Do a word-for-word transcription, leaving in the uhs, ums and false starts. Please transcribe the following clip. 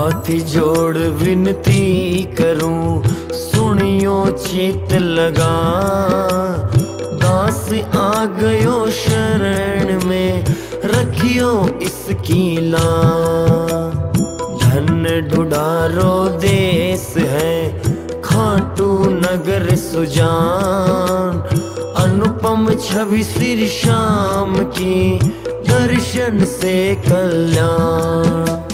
हाथ जोड़ विनती करूं, सुनियो चित लगा। दास आ गयो शरण में, रखियो इसकी ला। धन ढूंढारो देश है, खाटू नगर सुजान। अनुपम छवि श्री श्याम की, दर्शन से कल्याण।